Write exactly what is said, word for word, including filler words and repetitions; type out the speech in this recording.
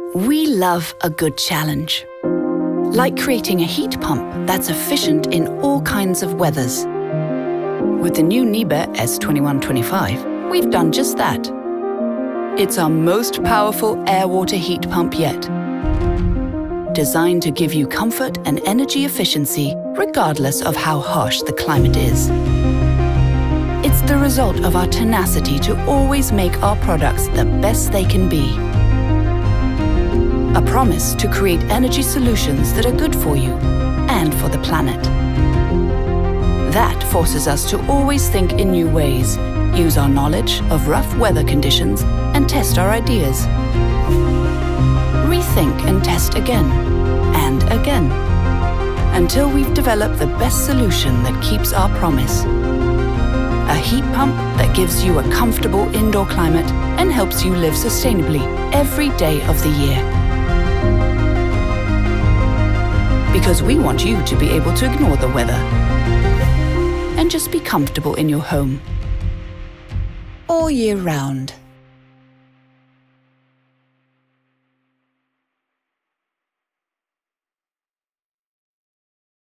We love a good challenge. Like creating a heat pump that's efficient in all kinds of weathers. With the new NIBE S twenty-one twenty-five, we've done just that. It's our most powerful air-water heat pump yet. Designed to give you comfort and energy efficiency regardless of how harsh the climate is. It's the result of our tenacity to always make our products the best they can be. A promise to create energy solutions that are good for you and for the planet. That forces us to always think in new ways, use our knowledge of rough weather conditions and test our ideas. Rethink and test again and again until we've developed the best solution that keeps our promise. A heat pump that gives you a comfortable indoor climate and helps you live sustainably every day of the year. Because we want you to be able to ignore the weather and just be comfortable in your home all year round.